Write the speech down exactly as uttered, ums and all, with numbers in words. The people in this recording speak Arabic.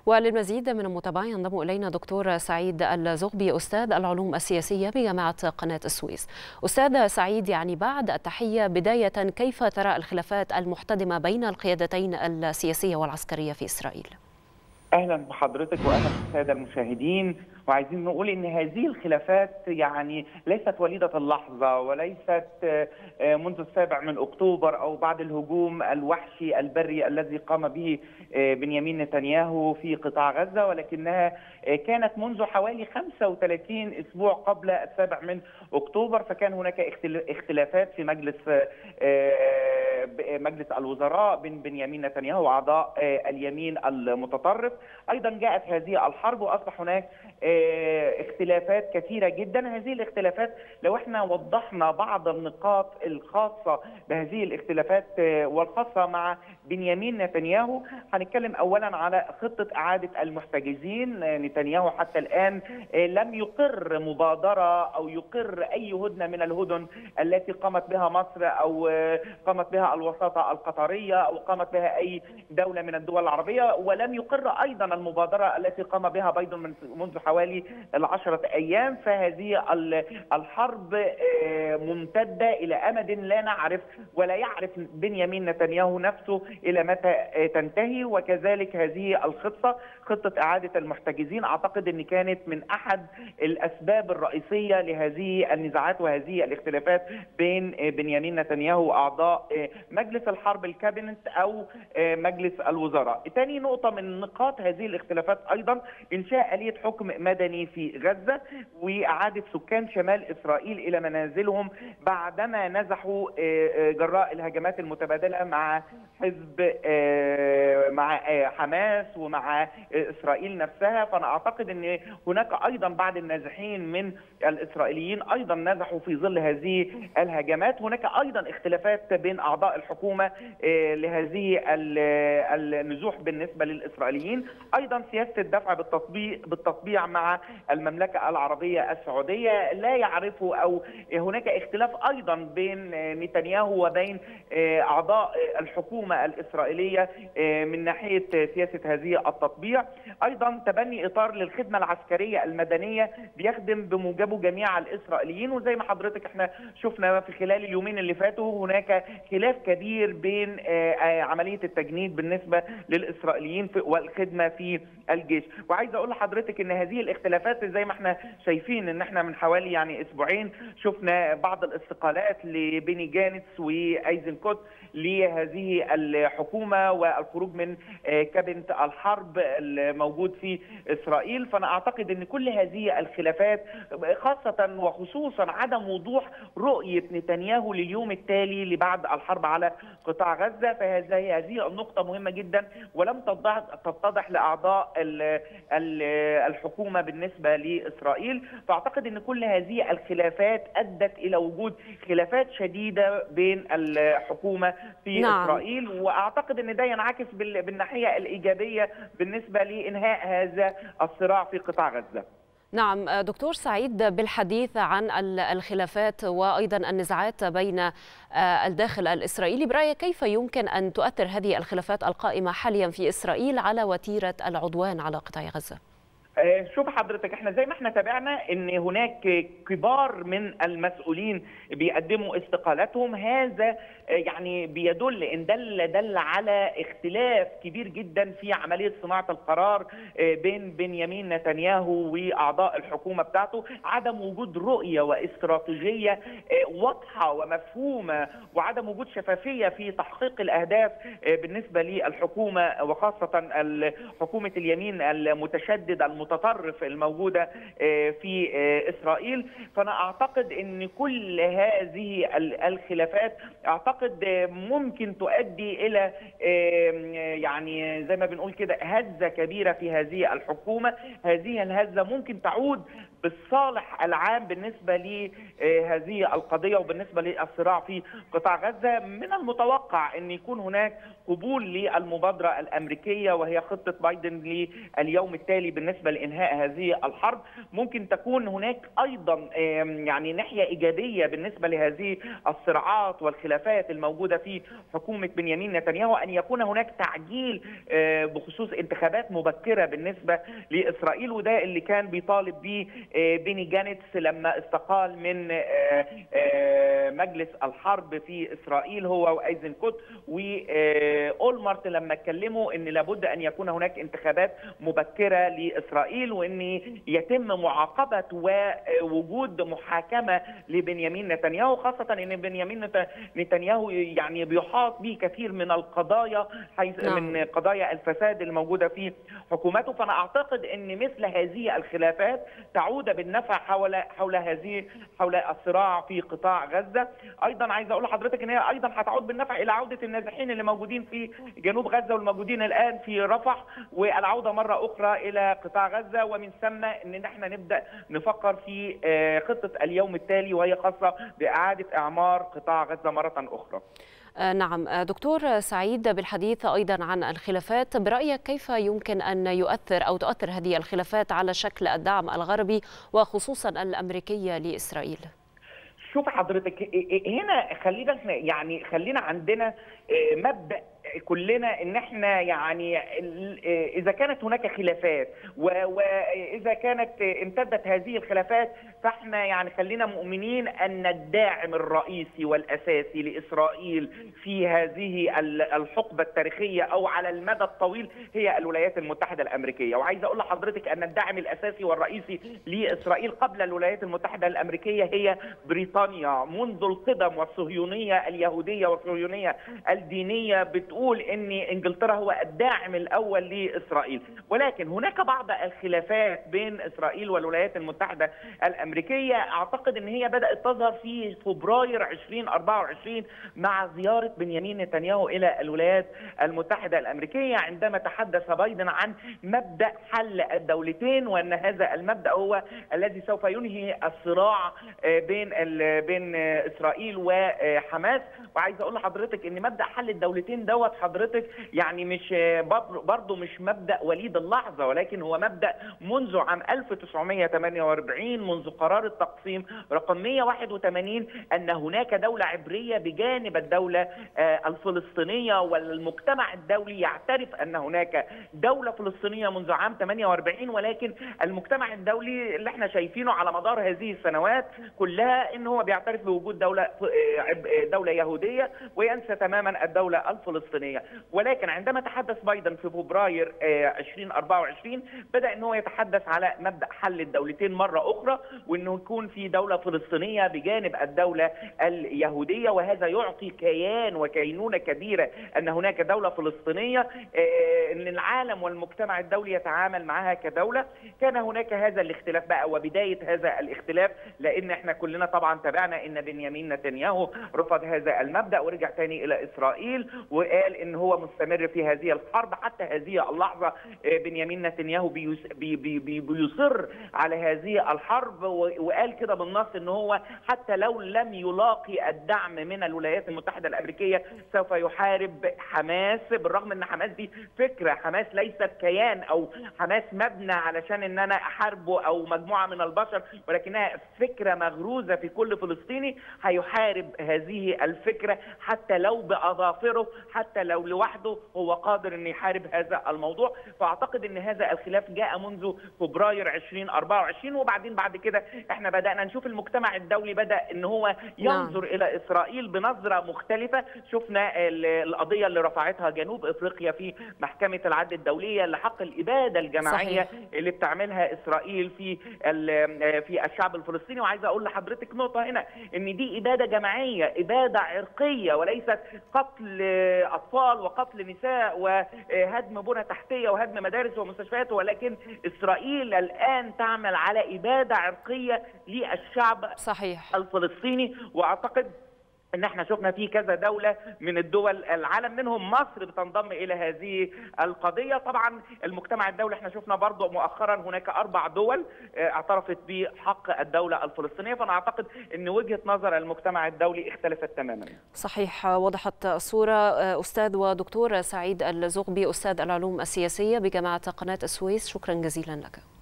وللمزيد من المتابعة ينضم إلينا دكتور سعيد الزغبي أستاذ العلوم السياسية بجامعة قناة السويس. أستاذ سعيد، يعني بعد التحية، بداية كيف ترى الخلافات المحتدمة بين القيادتين السياسية والعسكرية في إسرائيل؟ اهلا بحضرتك واهلا بالساده المشاهدين. وعايزين نقول ان هذه الخلافات يعني ليست وليده اللحظه وليست منذ السابع من اكتوبر او بعد الهجوم الوحشي البري الذي قام به بنيامين نتنياهو في قطاع غزه، ولكنها كانت منذ حوالي خمسة وثلاثين اسبوع قبل السابع من اكتوبر. فكان هناك اختلافات في مجلس مجلس الوزراء بين بنيامين نتنياهو واعضاء اليمين المتطرف. ايضا جاءت هذه الحرب واصبح هناك اختلافات كثيره جدا. هذه الاختلافات لو احنا وضحنا بعض النقاط الخاصه بهذه الاختلافات والخاصه مع بنيامين نتنياهو، هنتكلم اولا على خطه اعاده المحتجزين. نتنياهو حتى الان لم يقر مبادره او يقر اي هدنه من الهدن التي قامت بها مصر او قامت بها الوساطه القطريه او قامت بها اي دوله من الدول العربيه، ولم يقر ايضا المبادره التي قام بها بايدن منذ حوالي العشرة ايام. فهذه الحرب ممتده الى امد لا نعرف ولا يعرف بنيامين نتنياهو نفسه الى متى تنتهي. وكذلك هذه الخطه خطه اعاده المحتجزين، اعتقد ان كانت من احد الاسباب الرئيسيه لهذه النزاعات وهذه الاختلافات بين بنيامين نتنياهو واعضاء مجلس الحرب الكابينت او مجلس الوزراء. ثاني نقطه من نقاط هذه الاختلافات ايضا انشاء آلية حكم مدني في غزه واعاده سكان شمال اسرائيل الى منازلهم بعدما نزحوا جراء الهجمات المتبادله مع حزب مع حماس ومع اسرائيل نفسها. فانا اعتقد ان هناك ايضا بعض النازحين من الاسرائيليين ايضا نزحوا في ظل هذه الهجمات. هناك ايضا اختلافات بين اعضاء الحكومه لهذه النزوح بالنسبه للاسرائيليين. ايضا سياسه الدفع بالتطبيع بالتطبيع مع المملكه العربيه السعوديه لا يعرفوا او هناك اختلاف ايضا بين نتنياهو وبين اعضاء الحكومه الاسرائيليه من ناحيه سياسه هذه التطبيع. ايضا تبني اطار للخدمه العسكريه المدنيه بيخدم بموجبه جميع الاسرائيليين. وزي ما حضرتك احنا شفنا في خلال اليومين اللي فاتوا هناك خلاف كبير بين عمليه التجنيد بالنسبه للاسرائيليين والخدمه في الجيش. وعايز اقول لحضرتك ان هذه الاختلافات زي ما احنا شايفين ان احنا من حوالي يعني اسبوعين شفنا بعض الاستقالات لبيني جانتس وايزنكوت لهذه الحكومه والخروج من كابينت الحرب الموجود في اسرائيل. فانا اعتقد ان كل هذه الخلافات خاصه وخصوصا عدم وضوح رؤيه نتنياهو لليوم التالي لبعد الحرب على قطاع غزه، فهذه هذه النقطه مهمه جدا ولم تتضح لاعضاء الحكومه بالنسبه لاسرائيل. فاعتقد ان كل هذه الخلافات ادت الى وجود خلافات شديده بين الحكومه في نعم. اسرائيل. واعتقد ان ده ينعكس بالناحيه الايجابيه بالنسبه لانهاء هذا الصراع في قطاع غزه. نعم دكتور سعيد، بالحديث عن الخلافات وأيضا النزاعات بين الداخل الإسرائيلي، برأيك كيف يمكن أن تؤثر هذه الخلافات القائمة حاليا في إسرائيل على وتيرة العدوان على قطاع غزة؟ شوف حضرتك، احنا زي ما احنا تابعنا ان هناك كبار من المسؤولين بيقدموا استقالاتهم. هذا يعني بيدل ان دل دل على اختلاف كبير جدا في عمليه صناعه القرار بين بنيامين نتنياهو واعضاء الحكومه بتاعته. عدم وجود رؤيه واستراتيجيه واضحه ومفهومه وعدم وجود شفافيه في تحقيق الاهداف بالنسبه للحكومه وخاصه حكومه اليمين المتشدد المتطرف الموجوده في اسرائيل. فانا اعتقد ان كل هذه الخلافات اعتقد ممكن تؤدي الى يعني زي ما بنقول كده هزه كبيره في هذه الحكومه. هذه الهزه ممكن تعود بالصالح العام بالنسبه لهذه القضيه وبالنسبه للصراع في قطاع غزه. من المتوقع ان يكون هناك قبول للمبادره الامريكيه وهي خطه بايدن لليوم التالي بالنسبه لانهاء هذه الحرب. ممكن تكون هناك ايضا يعني ناحيه ايجابيه بالنسبه لهذه الصراعات والخلافات الموجوده في حكومه بنيامين نتنياهو، ان يكون هناك تعجيل بخصوص انتخابات مبكره بالنسبه لاسرائيل، وده اللي كان بيطالب به بيني جانتس لما استقال من مجلس الحرب في اسرائيل هو وايزنكوت واولمرت لما اتكلموا ان لابد ان يكون هناك انتخابات مبكره لاسرائيل وان يتم معاقبه ووجود محاكمه لبنيامين نتنياهو، خاصه ان بنيامين نتنياهو يعني بيحاط به كثير من القضايا حيث نعم. من قضايا الفساد الموجوده في حكومته. فانا اعتقد ان مثل هذه الخلافات تعود بالنفع حول حول هذه حول الصراع في قطاع غزه. ايضا عايز اقول لحضرتك ان هي ايضا هتعود بالنفع الى عوده النازحين اللي موجودين في جنوب غزه والموجودين الان في رفح، والعوده مره اخرى الى قطاع غزه، ومن ثم ان احنا نبدا نفكر في خطه اليوم التالي وهي خاصه باعاده اعمار قطاع غزه مره اخرى. نعم دكتور سعيد، بالحديث أيضا عن الخلافات، برأيك كيف يمكن أن يؤثر أو تؤثر هذه الخلافات على شكل الدعم الغربي وخصوصا الأمريكي لإسرائيل؟ شوف حضرتك هنا خلينا يعني خلينا عندنا مبدأ كلنا ان احنا يعني اذا كانت هناك خلافات واذا كانت امتدت هذه الخلافات فاحنا يعني خلينا مؤمنين ان الداعم الرئيسي والاساسي لاسرائيل في هذه الحقبه التاريخيه او على المدى الطويل هي الولايات المتحده الامريكيه. وعايز اقول لحضرتك ان الداعم الاساسي والرئيسي لاسرائيل قبل الولايات المتحده الامريكيه هي بريطانيا منذ القدم، والصهيونيه اليهوديه والصهيونيه الدينيه بتقول تقول ان انجلترا هو الداعم الاول لاسرائيل. ولكن هناك بعض الخلافات بين اسرائيل والولايات المتحده الامريكيه اعتقد ان هي بدات تظهر في فبراير ألفين وأربعة وعشرين مع زياره بنيامين نتنياهو الى الولايات المتحده الامريكيه، عندما تحدث بايدن عن مبدا حل الدولتين، وان هذا المبدا هو الذي سوف ينهي الصراع بين بين اسرائيل وحماس. وعايز اقول لحضرتك ان مبدا حل الدولتين دوت حضرتك يعني مش برضه مش مبدا وليد اللحظه، ولكن هو مبدا منذ عام ألف وتسعمائة وثمانية وأربعين منذ قرار التقسيم رقم مائة وواحد وثمانين ان هناك دوله عبريه بجانب الدوله الفلسطينيه، والمجتمع الدولي يعترف ان هناك دوله فلسطينيه منذ عام ثمانية وأربعين. ولكن المجتمع الدولي اللي احنا شايفينه على مدار هذه السنوات كلها ان هو بيعترف بوجود دوله دوله يهوديه وينسى تماما الدوله الفلسطينيه. ولكن عندما تحدث بايدن في فبراير ألفين وأربعة وعشرين بدا ان هو يتحدث على مبدا حل الدولتين مره اخرى، وانه يكون في دوله فلسطينيه بجانب الدوله اليهوديه، وهذا يعطي كيان وكينونه كبيره ان هناك دوله فلسطينيه ان العالم والمجتمع الدولي يتعامل معها كدوله. كان هناك هذا الاختلاف بقى وبدايه هذا الاختلاف، لان احنا كلنا طبعا تابعنا ان بنيامين نتنياهو رفض هذا المبدا ورجع تاني الى اسرائيل وقال ان هو مستمر في هذه الحرب. حتى هذه اللحظه بنيامين نتنياهو بيس بي بي بي بيصر على هذه الحرب، وقال كده بالنص ان هو حتى لو لم يلاقي الدعم من الولايات المتحده الامريكيه سوف يحارب حماس، بالرغم ان حماس دي فكره، حماس ليست كيان او حماس مبنى علشان ان انا احاربه او مجموعه من البشر، ولكنها فكره مغروزه في كل فلسطيني هيحارب هذه الفكره حتى لو باظافره، حتى لو لوحده هو قادر ان يحارب هذا الموضوع. فاعتقد ان هذا الخلاف جاء منذ فبراير ألفين وأربعة وعشرين، وبعدين بعد كده احنا بدانا نشوف المجتمع الدولي بدا ان هو ينظر نعم. الى اسرائيل بنظره مختلفه. شفنا القضيه اللي رفعتها جنوب افريقيا في محكمه العدل الدوليه لحق الاباده الجماعيه صحيح. اللي بتعملها اسرائيل في في الشعب الفلسطيني. وعايز اقول لحضرتك نقطه هنا، ان دي اباده جماعيه، اباده عرقيه، وليست قتل اطفال وقتل نساء وهدم بنى تحتيه وهدم مدارس ومستشفيات، ولكن اسرائيل الان تعمل على اباده عرقيه للشعب صحيح. الفلسطيني. واعتقد ان احنا شفنا في كذا دوله من الدول العالم منهم مصر بتنضم الى هذه القضيه. طبعا المجتمع الدولي احنا شفنا برضه مؤخرا هناك اربع دول اعترفت بحق الدوله الفلسطينيه، فانا اعتقد ان وجهه نظر المجتمع الدولي اختلفت تماما. صحيح، وضحت الصوره. استاذ ودكتور سعيد الزغبي استاذ العلوم السياسيه بجامعه قناه السويس، شكرا جزيلا لك.